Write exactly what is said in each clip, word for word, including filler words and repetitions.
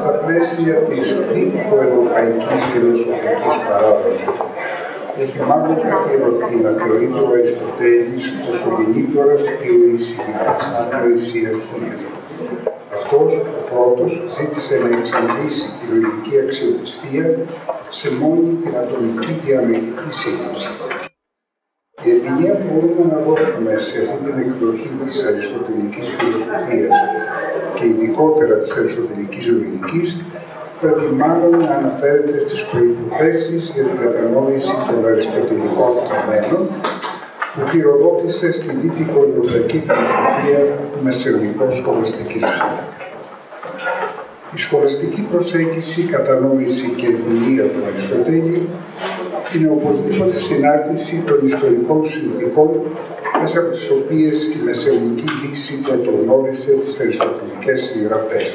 στα πλαίσια της δυτικοευρωπαϊκής φιλοσοφικής παράδοσης, έχει μάλλον καθιερωθεί να θεωρείται ο Αριστοτέλης ως ο γεννήτωρας της ιεραρχίας. Αυτός ο πρώτος ζήτησε να εξαντλήσει τη λογική αξιοπιστία σε μόνη την ατομική διανοητική σύγκρουση. Η ερμηνεία που μπορούμε να δώσουμε σε αυτή την εκδοχή της αριστοτελικής φιλοσοφίας και ειδικότερα της αριστοτελικής λογικής πρέπει μάλλον να αναφέρεται στις προϋποθέσεις για την κατανόηση των αριστοτελικών φαινομένων που πυροδότησε στη δυτικοευρωπαϊκή φιλοσοφία του μεσαιωνικού σχολαστικισμού. Η σχολαστική προσέγγιση, κατανόηση και ερμηνεία του Αριστοτέλη είναι οπωσδήποτε συνάρτηση των ιστορικών συνθηκών μέσα από τις οποίες η μεσαιωνική Δύση πρωτογνώρισε τις αριστοτελικές συγγραφές.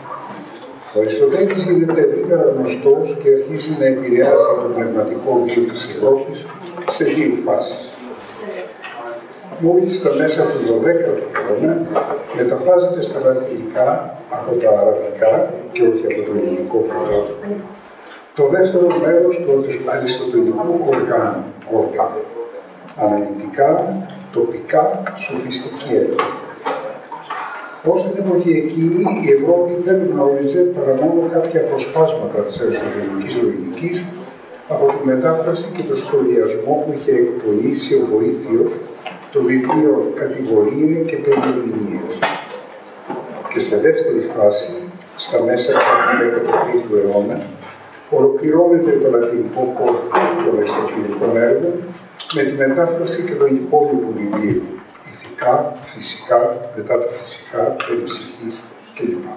Ο Αριστοτέλης γίνεται ευρύτερα γνωστός και αρχίζει να επηρεάζει το πνευματικό βίο της Ευρώπης σε δύο φάσεις. Μόλις στα μέσα του δωδέκατου αιώνα μεταφράζεται στα λατινικά από τα αραβικά και όχι από το ελληνικό πρωτότυπο το δεύτερο μέρος του αριστοτελικού οργάνου, όργανο, αναλυτικά, τοπικά, σοφιστική έλλειψη. Ως την εποχή εκείνη, η Ευρώπη δεν γνώριζε παρά μόνο κάποια αποσπάσματα της αριστοτελικής λογικής από τη μετάφραση και το σχολιασμό που είχε εκπονήσει ο Βοήθιος το βιβλίο «Κατηγορία και περιερμηνίες». Και σε δεύτερη φάση, στα μέσα του δέκατου τρίτου αιώνα, ολοκληρώνεται το λατινικό κόρπο των αριστοτελικών έργων με τη μετάφραση και των υπόλοιπων βιβλίων, ηθικά, φυσικά, μετά τα φυσικά, περιψυχή κλπ.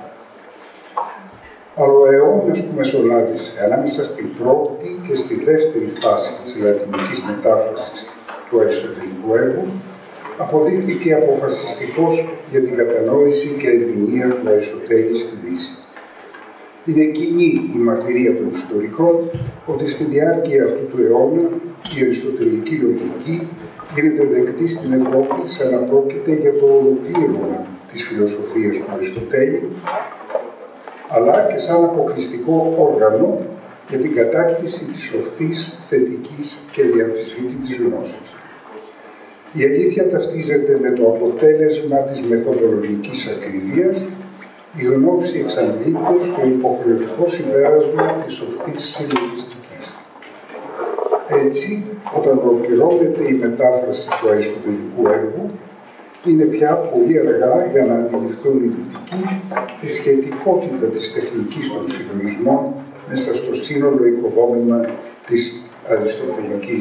Αλλά ο αιώνας που μεσολάβησε ανάμεσα στην πρώτη και στη δεύτερη φάση της λατινικής μετάφρασης του αριστοτελικού έργου αποδείχθηκε αποφασιστικός για την κατανόηση και ερμηνεία του Αριστοτέλη στη Δύση. Είναι κοινή η μαρτυρία των ιστορικών ότι στη διάρκεια αυτού του αιώνα η αριστοτελική λογική γίνεται δεκτή στην Ευρώπη σαν να πρόκειται για το ολοκλήρωμα της φιλοσοφίας του Αριστοτέλη, αλλά και σαν αποκλειστικό όργανο για την κατάκτηση της σοφής, θετικής και διαμφισβήτητης γνώσης. Η αλήθεια ταυτίζεται με το αποτέλεσμα της μεθοδολογικής ακρίβειας, η γνώση εξαντλείται στο υποχρεωτικό συμπέρασμα της ορθής συλλογιστικής. Έτσι, όταν ολοκληρώνεται η μετάφραση του αριστοτελικού έργου, είναι πια πολύ αργά για να αντιληφθούν οι δυτικοί τη σχετικότητα της τεχνικής των συλλογισμών μέσα στο σύνολο οικοδόμημα της αριστοτελικής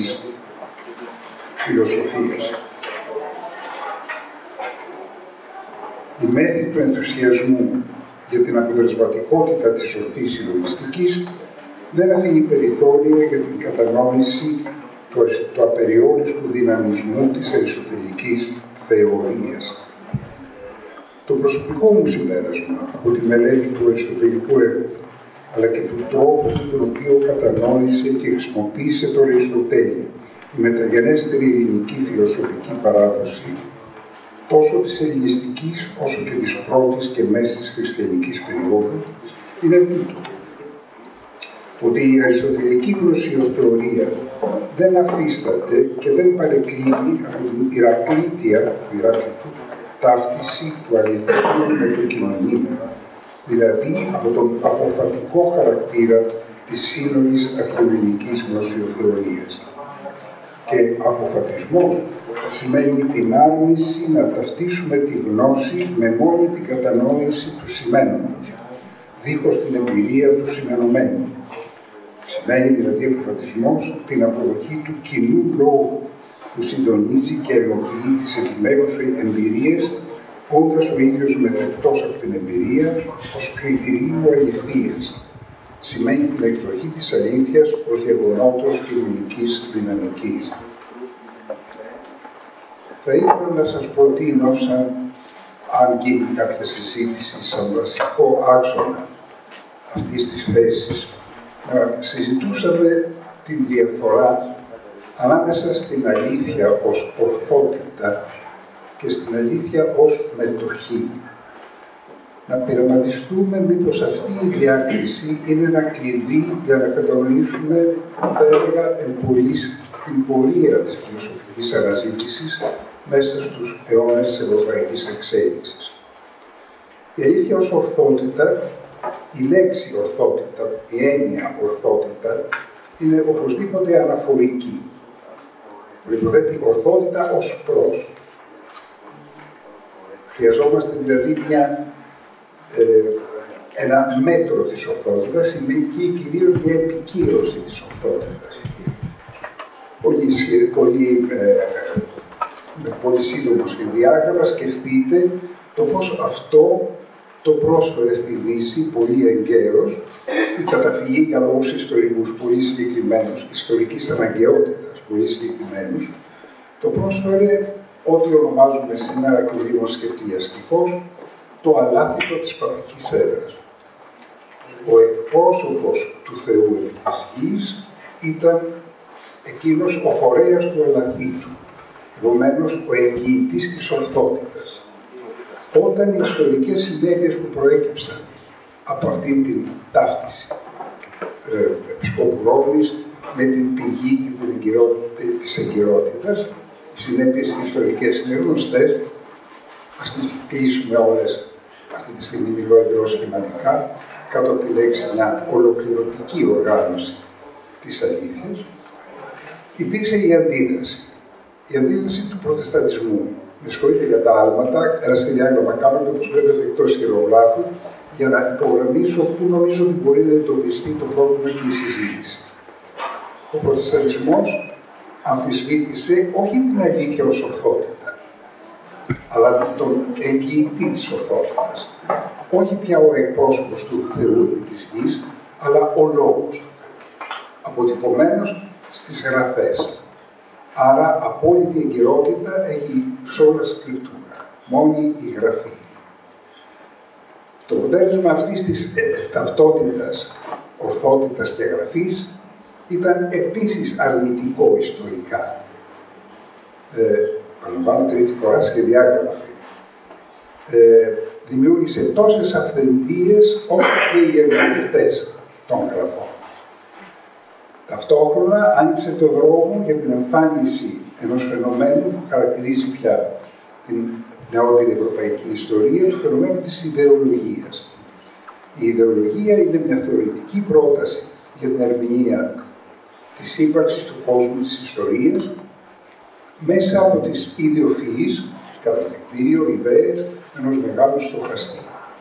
φιλοσοφίας. Η μέθη του ενθουσιασμού για την αποτελεσματικότητα της ορθής συλλογιστικής δεν αφήνει περιθώρια για την κατανόηση του, του απεριόριστου δυναμισμού της αριστοτελικής θεωρίας. Το προσωπικό μου συμπέρασμα από τη μελέτη του αριστοτελικού έργου, αλλά και του τρόπου με τον οποίο κατανόησε και χρησιμοποίησε τον Αριστοτέλη η μεταγενέστερη ελληνική φιλοσοφική παράδοση, τόσο της ελληνιστικής όσο και της πρώτης και μέσης χριστιανικής περίοδου, είναι τούτο. Ότι η αριστοτελική γνωσιοθεωρία δεν αφίσταται και δεν παρεκκλίνει από την Ηρακλήτια, Ηράκλητου, ταύτιση του αληθινού με το κοινωνείο, δηλαδή από τον αποφατικό χαρακτήρα της σύνολης αρχαιοελληνικής γνωσιοθεωρίας. Και αποφατισμός σημαίνει την άρνηση να ταυτίσουμε τη γνώση με μόνη την κατανόηση του σημαίνοντος, δίχως την εμπειρία του σημενωμένου. Σημαίνει δηλαδή αποφατισμός την αποδοχή του κοινού λόγου που συντονίζει και ενοποιεί τις επιμέρους εμπειρίες, όντας ο ίδιος μεθεκτός από την εμπειρία ως κριτηρίου αληθείας. Σημαίνει την εκδοχή της αλήθειας ως γεγονότος κοινωνικής δυναμικής. Θα ήθελα να σας προτείνω, σαν αν γίνει κάποια συζήτηση, σαν βασικό άξονα αυτής της θέσης, να συζητούσαμε την διαφορά ανάμεσα στην αλήθεια ως ορθότητα και στην αλήθεια ως μετοχή. να πειραματιστούμε μήπως αυτή η διάκριση είναι ένα κλειδί για να κατανοήσουμε, θα έλεγα, εμπορείς, την πορεία της φιλοσοφικής αναζήτησης μέσα στους αιώνες της ευρωπαϊκής εξέλιξης. Η αλήθεια ως ορθότητα, η λέξη ορθότητα, η έννοια ορθότητα, είναι οπωσδήποτε αναφορική. Προϋποθέτει ορθότητα ως προς. Χρειαζόμαστε δηλαδή μια, ε, ένα μέτρο της ορθότητας, σημαίνει κυρίως μια επικύρωση της ορθότητας. Πολύ, πολύ, ε, με πολύ σύντομο σχεδιάγραμμα σκεφτείτε το πώς αυτό το πρόσφερε στη Δύση πολύ εγκαίρος η καταφυγή για λόγους ιστορικούς πολύ συγκεκριμένους, ιστορικής αναγκαιότητας πολύ συγκεκριμένους, το πρόσφερε ό,τι ονομάζουμε σήμερα και ο Δήμος σκεπτιαστικός το αλάθητο της πατρικής έδρας. Ο εκπρόσωπος του Θεού επί της γης ήταν εκείνος ο φορέας του αλαθήτου, επομένως ο εγγυητής της ορθότητας. Όταν οι ιστορικές συνέπειες που προέκυψαν από αυτή την ταύτιση ε, Επισκόπου Ρώμης με την πηγή και την εγκυρότητα, της εγκυρότητας, οι συνέπειες ιστορικές είναι γνωστές, ας τις κλείσουμε όλες αυτή τη στιγμή, μιλώ εντελώς σχηματικά, κάτω από τη λέξη μια ολοκληρωτική οργάνωση της αλήθειας. Υπήρξε η αντίδραση, η αντίδραση του προτεσταντισμού. Με συγχωρείτε για τα άλματα, ένα σχεδιάγραμμα κάνω και όπως βλέπετε εκτός χειρογράφου, για να υπογραμμίσω πού νομίζω ότι μπορεί να εντοπιστεί το πρόβλημα και η συζήτηση. Ο προτεσταντισμός αμφισβήτησε όχι την αλήθεια ως ορθότητα, αλλά τον εγγυητή της ορθότητας. Όχι πια ο εκπρόσωπος του Θεού επί της γης, αλλά ο λόγος του Θεού, αποτυπωμένος στις γραφές. Άρα, απόλυτη εγκυρότητα έχει σόλα σκριπτούρα, μόνη η γραφή. Το αποτέλεσμα αυτής της ταυτότητας, ορθότητας και γραφής ήταν επίσης αρνητικό ιστορικά. Ε, παραλαμβάνω τρίτη φορά σχεδιάγραμμα. Ε, δημιούργησε τόσες αυθεντίες όσο και οι ερμηνευτές των γραφών. Ταυτόχρονα άνοιξε το δρόμο για την εμφάνιση ενός φαινομένου που χαρακτηρίζει πια την νεότερη ευρωπαϊκή ιστορία, του φαινομένου της ιδεολογίας. Η ιδεολογία είναι μια θεωρητική πρόταση για την ερμηνεία της ύπαρξης του κόσμου της ιστορίας μέσα από τις ιδιοφυείς, κατά δεκτήριο, ιδέες ενός μεγάλου στοχαστή.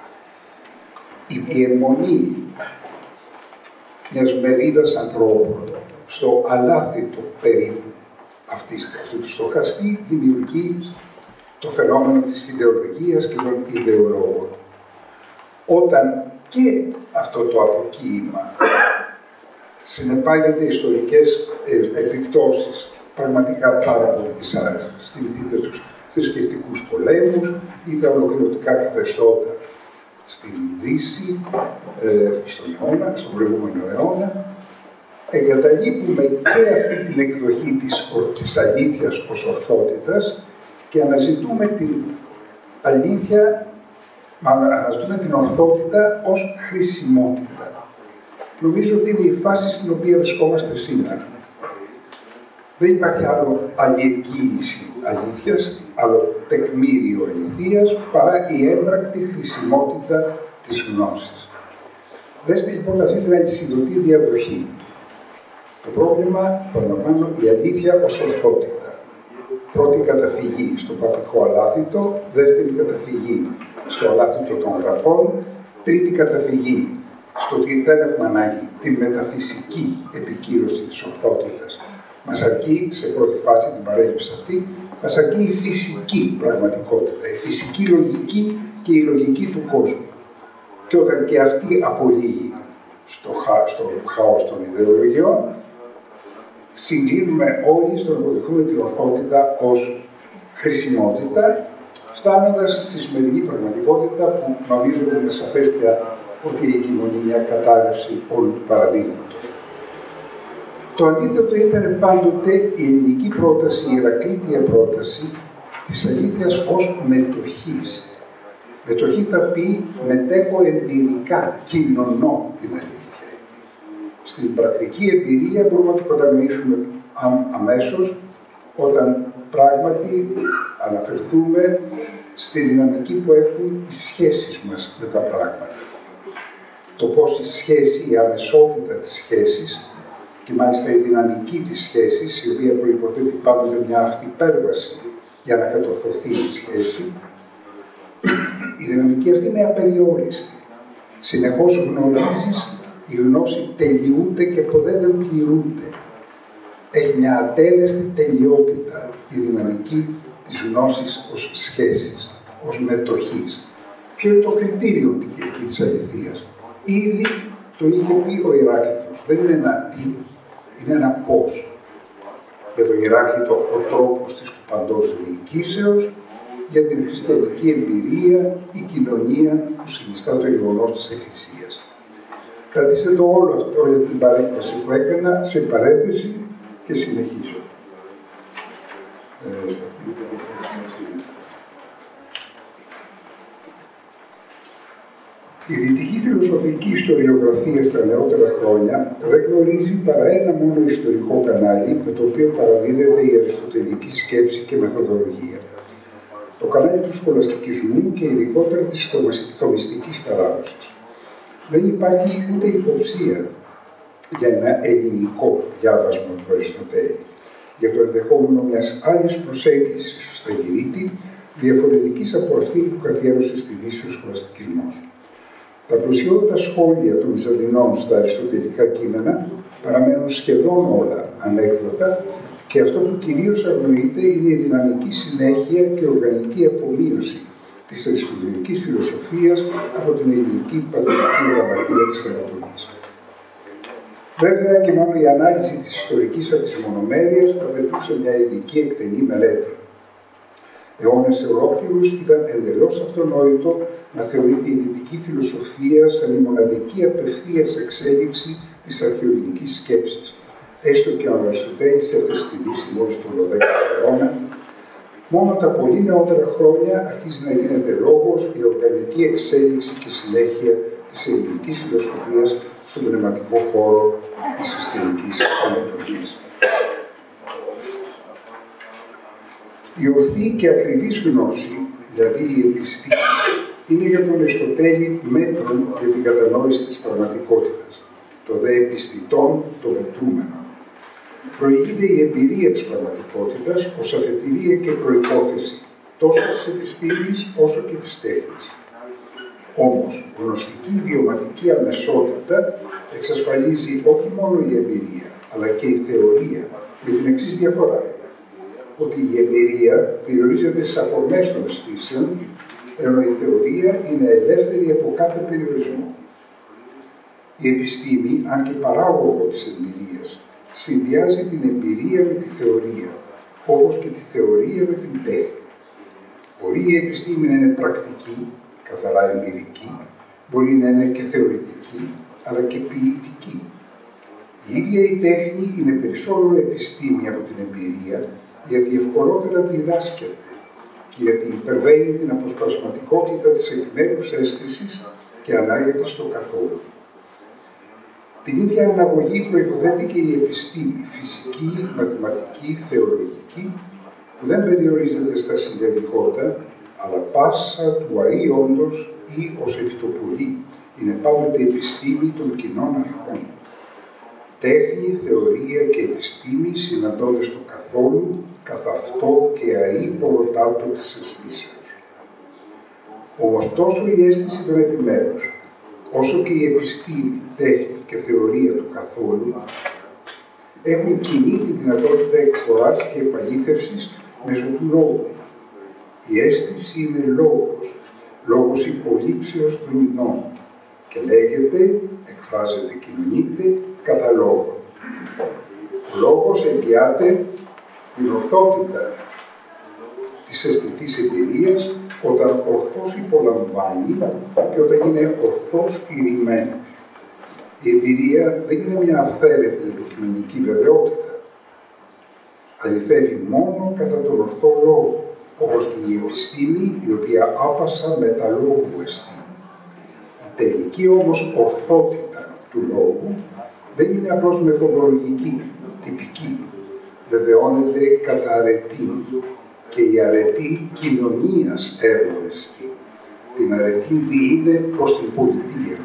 Η αιμονή μιας μερίδας ανθρώπων στο αλάθητο περίπου αυτής του στοχαστή δημιουργεί το φαινόμενο της ιδεολογίας και των ιδεολόγων. Όταν και αυτό το αποκοίημα συνεπάγεται ιστορικές επιπτώσεις πραγματικά πάρα πολύ δυσάρεστες. Θυμηθείτε τους θρησκευτικούς πολέμους ή τα ολοκληρωτικά καθεστώτα στην Δύση, ε, στον αιώνα, στον προηγούμενο αιώνα, εγκαταλείπουμε και αυτή την εκδοχή της, της αλήθειας ως ορθότητας και αναζητούμε την αλήθεια, αναζητούμε την ορθότητα ως χρησιμότητα. Νομίζω ότι είναι η φάση στην οποία βρισκόμαστε σήμερα. Δεν υπάρχει άλλο αλληλεγγύηση αλήθειας, άλλο τεκμήριο αληθείας, παρά η έμπρακτη χρησιμότητα της γνώσης. Δέστε λοιπόν αυτή την αλυσιδωτή διαδοχή. Το πρόβλημα, παραλαμβάνω, η αλήθεια ως ορθότητα. Πρώτη καταφυγή στο παπικό αλάθητο, δεύτερη καταφυγή στο αλάθητο των γραφών, τρίτη καταφυγή στο ότι δεν έχουμε ανάγκη τη μεταφυσική επικύρωση της ορθότητας. Μας αρκεί, σε πρώτη φάση την παρέλειψη αυτή, μας αρκεί η φυσική πραγματικότητα, η φυσική λογική και η λογική του κόσμου. Και όταν και αυτή απολύγει στο, χα, στο χαός των ιδεολογιών, συγκλίνουμε όλοι στο να αποδεχθούμε την ορθότητα ως χρησιμότητα, φτάνοντας στη σημερινή πραγματικότητα που νομίζω ότι είναι σαφές πια ότι εγκυμονεί μια κατάρρευση όλου του παραδείγματος. Το αντίθετο ήταν πάντοτε η ελληνική πρόταση, η ηρακλήτια πρόταση της αλήθειας ως μετοχής. Μετοχή θα πει μετέχω εμπειρικά, κοινωνώ την αλήθεια. Στην πρακτική εμπειρία μπορούμε να το κατανοήσουμε αμέσως όταν πράγματι αναφερθούμε στη δυναμική που έχουν οι σχέσεις μας με τα πράγματα. Το πώς η σχέση, η αμεσότητα της σχέσης και μάλιστα η δυναμική της σχέσης, η οποία προϋποθέτει πάντοτε μια αυτυπέρβαση για να κατορθωθεί η σχέση, η δυναμική αυτή είναι απεριόριστη. Συνεχώς γνωρίζεις, η γνώση τελειούνται και ποτέ δεν πληρούνται. Έχει μια ατέλεστη τελειότητα η δυναμική της γνώσης ως σχέσης, ως μετοχής. Ποιο είναι το κριτήριο εκεί της αληθείας? Ήδη το είχε πει ο Ηράκλειτος. Δεν είναι ένα τι, είναι ένα πώς. Για τον Ηράκλειτο ο τρόπος της του παντός διοικήσεως, για την χριστιανική εμπειρία, η κοινωνία που συνιστά το γεγονός της Εκκλησίας. Κρατήστε το όλο αυτό για την παρέκβαση που έκανα σε παρένθεση και συνεχίζω. Ε, Η δυτική φιλοσοφική ιστοριογραφία στα νεότερα χρόνια δεν γνωρίζει παρά ένα μόνο ιστορικό κανάλι με το οποίο παραδίδεται η αριστοτελική σκέψη και μεθοδολογία. Το κανάλι του σχολαστικισμού και ειδικότερα της θομιστικής παράδοσης. Δεν υπάρχει ούτε υποψία για ένα ελληνικό διάβασμα του Αριστοτέλη, για το ενδεχόμενο μιας άλλης προσέγγισης στο Αγυρίτη, διαφορετικής από αυτή που καθιέρωσε στη Δύση ο σχολαστικισμός. Τα πλουσιότερα σχόλια των Βυζαντινών στα αριστοτελικά κείμενα παραμένουν σχεδόν όλα ανέκδοτα και αυτό που κυρίως αγνοείται είναι η δυναμική συνέχεια και οργανική αφομοίωση της αριστοτελικής φιλοσοφίας από την ελληνική πατρική γραμματεία της Ανατολής. Βέβαια και μόνο η ανάλυση της ιστορικής από τις μονομέρειες θα πετούσε μια ειδική εκτενή μελέτη. Αιώνες ολόκληρους ήταν εντελώς αυτονόητο να θεωρείται η δυτική φιλοσοφία σαν η μοναδική απευθείας εξέλιξη της αρχαιοελληνικής σκέψης. Έστω και ο Αριστοτέλης έφτασε στη Δύση μόλις τον δώδεκατο αιώνα, μόνο τα πολύ νεότερα χρόνια αρχίζει να γίνεται λόγος η οργανική εξέλιξη και συνέχεια της ελληνικής φιλοσοφίας στον πνευματικό χώρο της χριστιανικής ανατολής. Η ορθή και ακριβής γνώση, δηλαδή η επιστήμη, είναι για τον Αριστοτέλη μέτρον για την κατανόηση της πραγματικότητας, το δε επιστητών το μετρούμενο. Προηγείται η εμπειρία της πραγματικότητας ως αφετηρία και προϋπόθεση τόσο της επιστήμης όσο και της τέχνης. Όμως, γνωστική βιωματική αμεσότητα εξασφαλίζει όχι μόνο η εμπειρία, αλλά και η θεωρία, με την εξής διαφορά. Ότι η εμπειρία περιορίζεται στις αφορμές των αισθήσεων, ενώ η θεωρία είναι ελεύθερη από κάθε περιορισμό. Η επιστήμη, αν και παράγωγο της εμπειρίας, συνδυάζει την εμπειρία με τη θεωρία, όπως και τη θεωρία με την τέχνη. Μπορεί η επιστήμη να είναι πρακτική, καθαρά εμπειρική, μπορεί να είναι και θεωρητική, αλλά και ποιητική. Η ίδια η τέχνη είναι περισσότερο επιστήμη από την εμπειρία, γιατί ευκολότερα διδάσκεται και γιατί υπερβαίνει την αποσπασματικότητα της επιμέρους αίσθησης και ανάγεται στο καθόλου. Την ίδια αναγωγή προϋποθέτει και η επιστήμη, φυσική, μαθηματική, θεολογική, που δεν περιορίζεται στα συντελικότα, αλλά πάσα του αεί όντως ή ως επιτοπολή, είναι πάντοτε επιστήμη των κοινών αρχών. Τέχνη, θεωρία και επιστήμη συναντώνται στο καθόλου, καθ' αυτό και αεί ποροτάτο της αισθήσεως. Όμως τόσο η αίσθηση των επιμέρους, όσο και η επιστήμη, τέχνη και θεωρία του καθόλου, έχουν κοινή τη δυνατότητα εκφοράς και επαλήθευσης μέσω του λόγου. Η αίσθηση είναι λόγος, λόγος υπολήψεως των ειδών και λέγεται, εκφράζεται, κοινωνείται κατά λόγο. Ο λόγος εγγυάται την ορθότητα της αισθητής εμπειρίας όταν ορθώς υπολαμβάνει και όταν είναι ορθώς ηρημένος. Η εμπειρία δεν είναι μια αυθαίρετη υποκειμενική βεβαιότητα. Αληθεύει μόνο κατά τον ορθό λόγο, όπως και η επιστήμη, η οποία άπασα μεταλόγου εστί. Η τελική όμως ορθότητα του λόγου δεν είναι απλώς μεθοδολογική, τυπική. Βεβαιώνεται κατά αρετή και η αρετή κοινωνίας έργο εστί. Την αρετή διείδε προς την πολιτεία.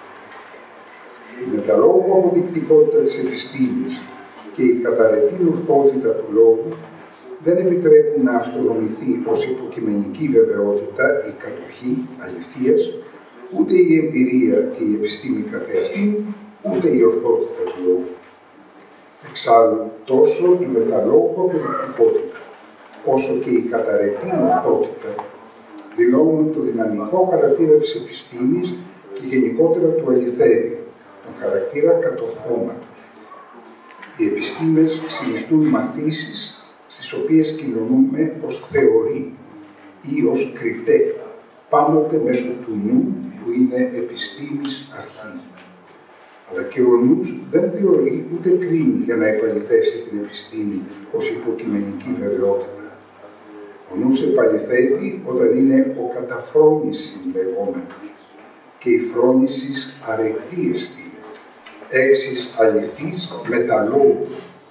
Η μεταλόγου αποδεικτικότητα της επιστήμης και η καταρετή ορθότητα του λόγου δεν επιτρέπουν να αυτονομηθεί ως υποκειμενική βεβαιότητα η κατοχή αληθείας, ούτε η εμπειρία και η επιστήμη καθεαυτή, ούτε η ορθότητα του λόγου. Εξάλλου, τόσο η μεταλόγου αποδεικτικότητα, όσο και η καταρετή ορθότητα δηλώνουν το δυναμικό χαρακτήρα της επιστήμης και γενικότερα του αληθεύει, τον χαρακτήρα κατορθώματος. Οι επιστήμες συνιστούν μαθήσεις στις οποίες κοινωνούμε ως θεωρεί ή ως κριτέ, πάντοτε μέσω του νου που είναι επιστήμης αρχή. Αλλά και ο νους δεν θεωρεί ούτε κρίνει για να επαληθεύσει την επιστήμη ως υποκειμενική βεβαιότητα. Ο νους επαληθεύει όταν είναι ο καταφρόνηση λεγόμενος και η φρόνησης αρετή εστί, έξις αληθής μεταλόγου.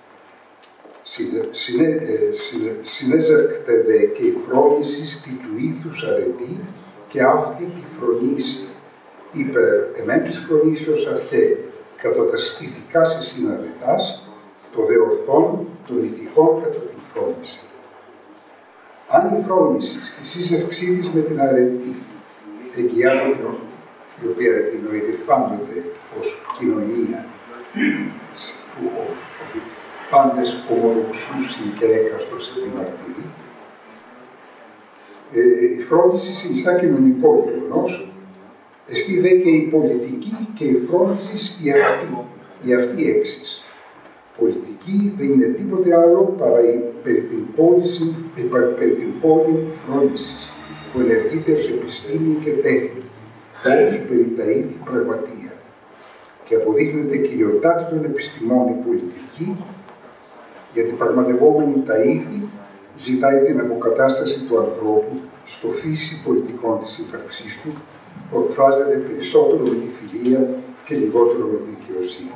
Συνέζερκτε δε και η φρόνησης τη του ήθους αρετή και αυτή τη φρονήσει υπερ εμέν της φρονήσεως αρχέ κατά τα ηθικάς εσύν αρετάς, το δε ορθόν των ηθικών κατά την φρόνηση. Αν η φρόνηση στη σύζευξή της με την αρετή εγγυάται, η οποία εννοείται πάντοτε ως κοινωνία που πάντες ομολογουσούσιν και έκαστος επιμαρτυρεί, ε, η φρόνηση συνιστά κοινωνικό γεγονός, εστί δε και η πολιτική και η φρόνηση η αυτή, η αυτή έξις. Πολιτική δεν είναι τίποτε άλλο παρά η περί την πώληση, περί την πόλη φρόνησης, που ενεργείται ως επιστήμη και τέχνη, ως περί τα ίδια πραγματεία. Και αποδείχνεται κυριοτάτη των επιστημών η πολιτική, γιατί πραγματευόμενη τα ίδια ζητάει την αποκατάσταση του ανθρώπου στο φύση πολιτικών της ύπαρξής του, που εκφράζεται περισσότερο με τη φιλία και λιγότερο με τη δικαιοσύνη.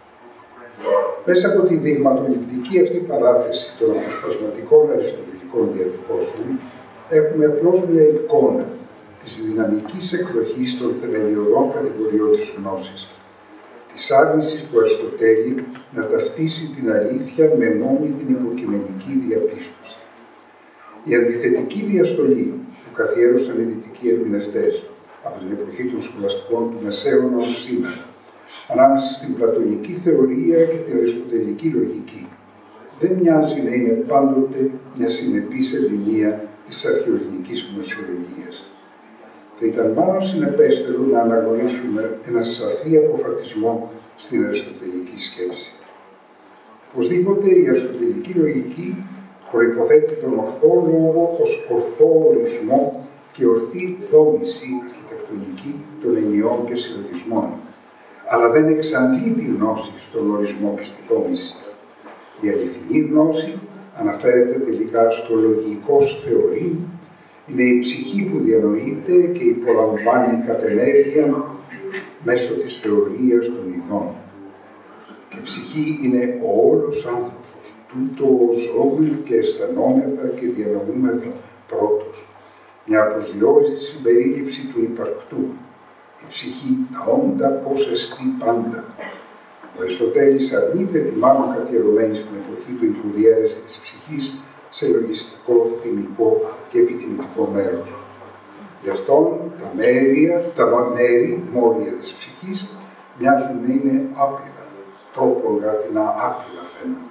Μέσα από τη δειγματοληπτική αυτή παράθεση των αποσπασματικών αριστοτελικών διατυπώσεων, έχουμε απλώς μια εικόνα της δυναμικής εκδοχής των θεμελιωδών κατηγοριών της γνώσης, της άρνησης του Αριστοτέλη να ταυτίσει την αλήθεια με μόνη την υποκειμενική διαπίστωση. Η αντιθετική διαστολή που καθιέρωσαν οι δυτικοί ερμηνευτές από την εποχή των σχολαστικών του Μεσαίωνα ως σήμερα, ανάμεσα στην πλατωνική θεωρία και την αριστοτελική λογική, δεν μοιάζει να είναι πάντοτε μια συνεπής ερμηνεία της αρχαιοελληνικής γνωσιολογίας. Θα ήταν μάλλον συνεπέστερο να αναγνωρίσουμε ένα σαφή αποφατισμό στην αριστοτελική σκέψη. Οπωσδήποτε η αριστοτελική λογική προϋποθέτει τον ορθό λόγο ως ορθό ορισμό και ορθή δόμηση αρχιτεκτονική των ενιών και συλλογισμών, αλλά δεν εξαντλεί τη γνώση στον ορισμό και στη δόμηση. Η αληθινή γνώση αναφέρεται τελικά στο λογικός θεωρήν, είναι η ψυχή που διανοείται και υπολαμβάνει κατ' ενέργεια μέσω της θεωρίας των ειδών. Και η ψυχή είναι ο όλος άνθρωπος, τούτο ζώμε και αισθανόμεθα και διανοούμεθα πρώτος. Μια προσδιορίστη συμπερίληψη του υπαρκτού. Η ψυχή τα όντα πώς εστί πάντα. Ο Αριστοτέλης αρνείται τη μάλλον καθιερωμένη στην εποχή του υποδιέρεση της ψυχής σε λογιστικό, θυμικό και επιθυμητικό μέρος. Γι' αυτό τα μέρη, τα μέρη, μόρια της ψυχής μοιάζουν να είναι άπειρα, τρόπον γρατινά άπειρα φαίνονται.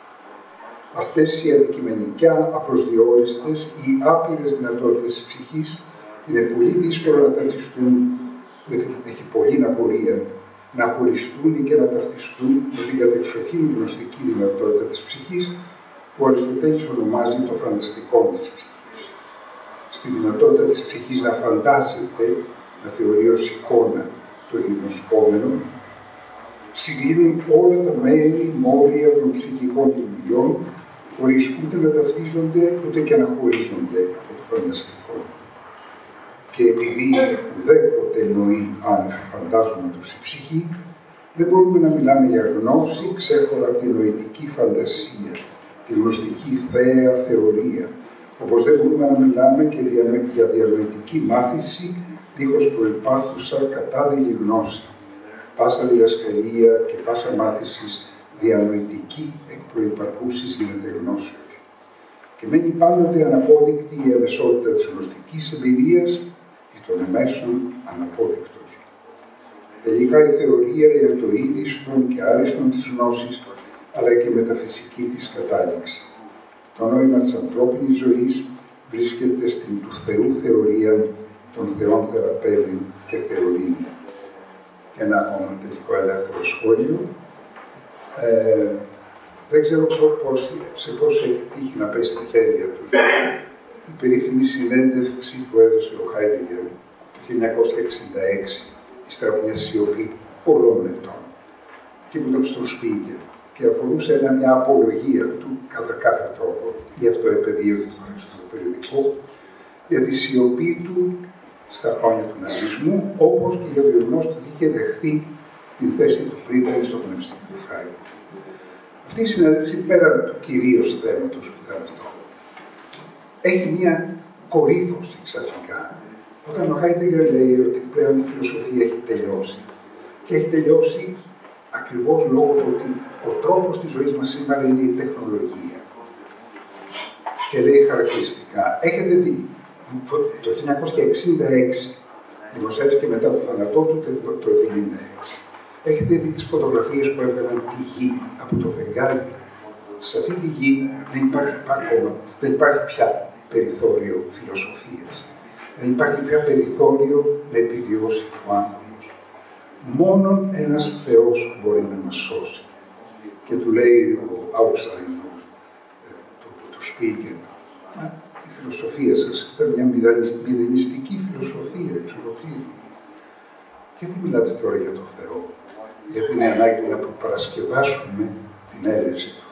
Αυτές οι αντικειμενικά απροσδιόριστες ή άπειρες δυνατότητες της ψυχής είναι πολύ δύσκολο να ταυτιστούν, έχει πολλή απορία, να χωριστούν και να ταυτιστούν με την κατεξοχήν γνωστική δυνατότητα της ψυχής που ο Αριστοτέλης ονομάζει το φανταστικό της ψυχής. Στη δυνατότητα της ψυχής να φαντάζεται, να θεωρεί ως εικόνα το γινωσκόμενο, συγκλίνουν όλα τα μέρη, μόρια των ψυχικών λειτουργιών που φορείς ούτε να ταυτίζονται, ούτε και να χωρίζονται από το φανταστικό. Και επειδή ουδέποτε εννοεί αν φαντάζομαι τους η ψυχή, δεν μπορούμε να μιλάμε για γνώση ξέχωρα από τη νοητική φαντασία, τη γνωστική θέα θεωρία, όπως δεν μπορούμε να μιλάμε και για διανοητική μάθηση δίχως προϋπάρχουσα κατάδειλη γνώση. Πάσα διδασκαλία και πάσα μάθησης διανοητική εκ προϋπαρχούσης γίνεται γνώσεως. Και μένει πάντοτε αναπόδεικτη η αμεσότητα της γνωστικής εμπειρίας ή των εμέσων αναπόδεικτος. Τελικά η θεωρία είναι το είδιστον και άριστον της γνώσης, αλλά και η μεταφυσική της κατάληξη. Το νόημα της ανθρώπινης ζωής βρίσκεται στην του Θεού θεωρία, των Θεών θεραπεύειν και θεωρήν. Και ένα ακόμα τελικό ελεύθερο σχόλιο. Ε, δεν ξέρω πώς, σε πόσο έχει τύχει να πέσει στα χέρια τους η περίφημη συνέντευξη που έδωσε ο Χάιντεγκερ το χίλια εννιακόσια εξήντα έξι, ύστερα από μια σιωπή πολλών ετών, και που τον στον Σπίγκερ, και αφορούσε ένα, μια απολογία του κατά κάποιο τρόπο, γι' αυτό επαιδείωται στο περιοδικό, για τη σιωπή του στα χρόνια του ναζισμού, όπως και για το γεγονός ότι είχε δεχθεί την θέση του Πρίτανη στο Πανεπιστήμιο του Φράιμπουργκ. Αυτή η συνέντευξη, πέραν του κυρίως θέματος που ήταν αυτό, έχει μια κορύφωση ξαφνικά. Όταν ο Χάιντεγκερ λέει ότι πλέον η φιλοσοφία έχει τελειώσει. Και έχει τελειώσει ακριβώς λόγω του ότι ο τρόπος της ζωής μας σήμερα είναι η τεχνολογία. Και λέει χαρακτηριστικά, έχετε δει, το χίλια εννιακόσια εξήντα έξι, δημοσιεύτηκε μετά το θάνατό του το εβδομήντα έξι. Έχετε δει τις φωτογραφίες που έβγαλαν τη γη από το φεγγάρι. Σε αυτή τη γη δεν υπάρχει ακόμα, δεν υπάρχει πια περιθώριο φιλοσοφίας. Δεν υπάρχει πια περιθώριο να επιβιώσει ο άνθρωπος. Μόνον ένας Θεός μπορεί να μας σώσει. Και του λέει ο Άουξαϊν, το, το Σπίγκερ, η φιλοσοφία σας ήταν μια μηδενιστική φιλοσοφία εξ ολοκλήρου. Γιατί μιλάτε τώρα για τον Θεό? Γιατί είναι ανάγκη να προπαρασκευάσουμε την αίρεση